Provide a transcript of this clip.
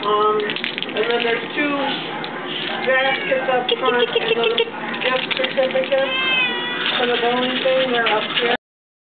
And then there's two baskets up front, and those gift certificates for the bowling thing, they're upstairs.